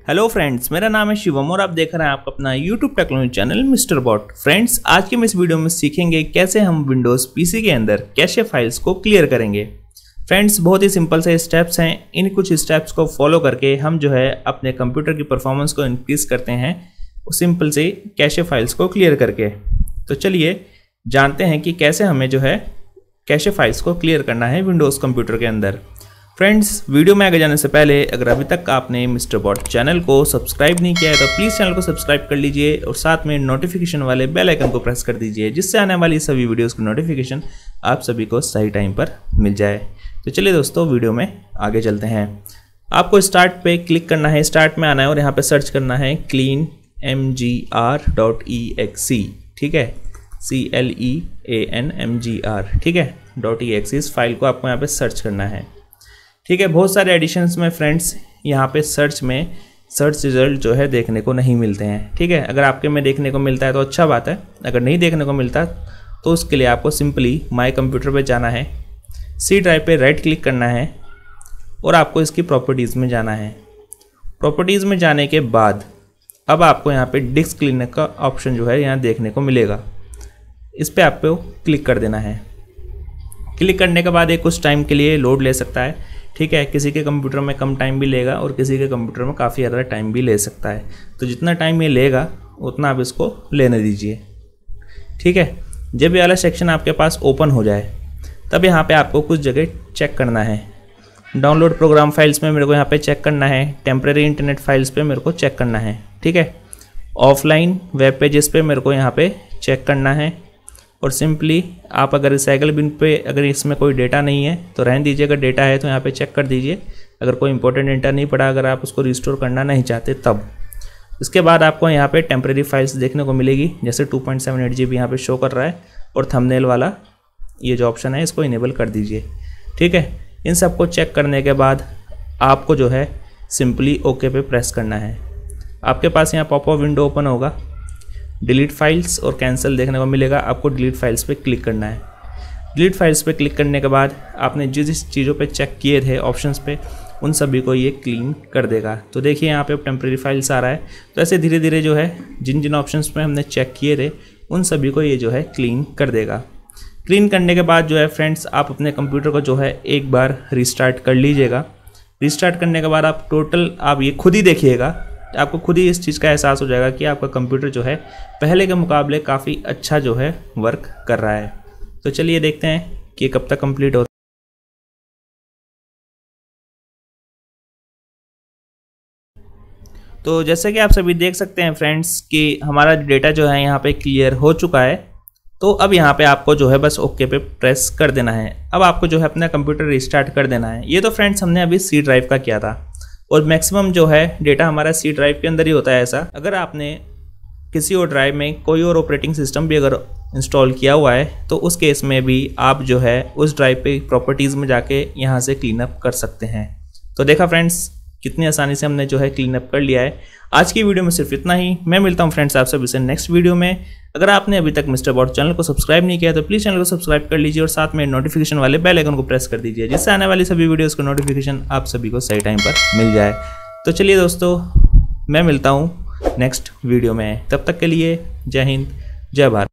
Hello friends, मेरा नाम है शिवम और आप देख रहे हैं आप अपना YouTube technology channel Mister Bot. Friends, आज के इस वीडियो में सीखेंगे कैसे हम विंडोज़ पीसी के अंदर कैशे फाइल्स को क्लियर करेंगे। फ्रेंड्स, बहुत ही सिंपल से स्टेप्स हैं। इन कुछ स्टेप्स को फॉलो करके हम जो है अपने कंप्यूटर की परफॉर्मेंस को इंक्रीज़ करते हैं सिंपल से कैशे फाइल्स को क्लियर करके। तो चलिए जानते हैं कि कैसे हमें जो है कैशे फाइल्स को क्लियर करना है विंडोज़ कंप्यूटर के अंदर। फ्रेंड्स, वीडियो में आगे जाने से पहले अगर अभी तक आपने मिस्टर बॉट चैनल को सब्सक्राइब नहीं किया है तो प्लीज़ चैनल को सब्सक्राइब कर लीजिए और साथ में नोटिफिकेशन वाले बेल आइकन को प्रेस कर दीजिए, जिससे आने वाली सभी वीडियोस की नोटिफिकेशन आप सभी को सही टाइम पर मिल जाए। तो चलिए दोस्तों, वीडियो में आगे चलते हैं। आपको स्टार्ट पे क्लिक करना है, स्टार्ट में आना है और यहाँ पर सर्च करना है cleanmgr.exe। ठीक है, CLEANMGR, ठीक है, .exe। इस फाइल को आपको यहाँ पे सर्च करना है। ठीक है, बहुत सारे एडिशंस में फ्रेंड्स यहाँ पे सर्च रिजल्ट जो है देखने को नहीं मिलते हैं। ठीक है, अगर आपके में देखने को मिलता है तो अच्छा बात है, अगर नहीं देखने को मिलता तो उसके लिए आपको सिंपली माय कंप्यूटर पे जाना है, सी ड्राइव पे राइट क्लिक करना है और आपको इसकी प्रॉपर्टीज़ में जाना है। प्रॉपर्टीज़ में जाने के बाद अब आपको यहाँ पे डिस्क क्लीनर का ऑप्शन जो है यहाँ देखने को मिलेगा। इस पर आपको क्लिक कर देना है। क्लिक करने के बाद ये कुछ टाइम के लिए लोड ले सकता है। ठीक है, किसी के कंप्यूटर में कम टाइम भी लेगा और किसी के कंप्यूटर में काफ़ी ज़्यादा टाइम भी ले सकता है। तो जितना टाइम ये लेगा उतना आप इसको लेने दीजिए। ठीक है, जब ये वाला सेक्शन आपके पास ओपन हो जाए तब यहाँ पे आपको कुछ जगह चेक करना है। डाउनलोड प्रोग्राम फाइल्स में मेरे को यहाँ पे चेक करना है, टेम्प्रेरी इंटरनेट फाइल्स पे मेरे को चेक करना है। ठीक है, ऑफलाइन वेब पेजेस पे मेरे को यहाँ पे चेक करना है और सिंपली आप अगर रिसाइकल बिन पे अगर इसमें कोई डेटा नहीं है तो रहने दीजिए, अगर डेटा है तो यहाँ पे चेक कर दीजिए। अगर कोई इंपॉर्टेंट डेटा नहीं पड़ा, अगर आप उसको रिस्टोर करना नहीं चाहते तब। इसके बाद आपको यहाँ पे टेम्प्रेरी फाइल्स देखने को मिलेगी, जैसे 2.78 GB यहाँ पे शो कर रहा है और थंबनेल वाला ये जो ऑप्शन है इसको इनेबल कर दीजिए। ठीक है, इन सबको चेक करने के बाद आपको जो है सिंपली ओके पे प्रेस करना है। आपके पास यहाँ पॉपअप विंडो ओपन होगा, डिलीट फाइल्स और कैंसिल देखने को मिलेगा। आपको डिलीट फाइल्स पे क्लिक करना है। डिलीट फाइल्स पे क्लिक करने के बाद आपने जिस चीज़ों पे चेक किए थे ऑप्शंस पे, उन सभी को ये क्लीन कर देगा। तो देखिए यहाँ पे टेम्प्रेरी फाइल्स आ रहा है। तो ऐसे धीरे धीरे जो है जिन जिन ऑप्शंस पे हमने चेक किए थे उन सभी को ये जो है क्लीन कर देगा। क्लीन करने के बाद जो है फ्रेंड्स, आप अपने कंप्यूटर को जो है एक बार रिस्टार्ट कर लीजिएगा। रिस्टार्ट करने के बाद आप ये खुद ही देखिएगा, आपको खुद ही इस चीज़ का एहसास हो जाएगा कि आपका कंप्यूटर जो है पहले के मुकाबले काफ़ी अच्छा जो है वर्क कर रहा है। तो चलिए देखते हैं कि कब तक कंप्लीट होता है। तो जैसे कि आप सभी देख सकते हैं फ्रेंड्स कि हमारा डेटा जो है यहाँ पे क्लियर हो चुका है। तो अब यहाँ पे आपको जो है बस ओके पे प्रेस कर देना है। अब आपको जो है अपना कंप्यूटर रिस्टार्ट कर देना है। ये तो फ्रेंड्स हमने अभी सी ड्राइव का किया था और मैक्सिमम जो है डेटा हमारा सी ड्राइव के अंदर ही होता है। ऐसा अगर आपने किसी और ड्राइव में कोई और ऑपरेटिंग सिस्टम भी अगर इंस्टॉल किया हुआ है तो उस केस में भी आप जो है उस ड्राइव पे प्रॉपर्टीज़ में जाके यहाँ से क्लीन अप कर सकते हैं। तो देखा फ्रेंड्स, कितनी आसानी से हमने जो है क्लीन अप कर लिया है। आज की वीडियो में सिर्फ इतना ही। मैं मिलता हूँ फ्रेंड्स आप सभी से नेक्स्ट वीडियो में। अगर आपने अभी तक मिस्टर बॉट चैनल को सब्सक्राइब नहीं किया तो प्लीज़ चैनल को सब्सक्राइब कर लीजिए और साथ में नोटिफिकेशन वाले बेल आइकन को प्रेस कर दीजिए, जिससे आने वाली सभी वीडियोज़ का नोटिफिकेशन आप सभी को सही टाइम पर मिल जाए। तो चलिए दोस्तों, मैं मिलता हूँ नेक्स्ट वीडियो में। तब तक के लिए जय हिंद, जय भारत।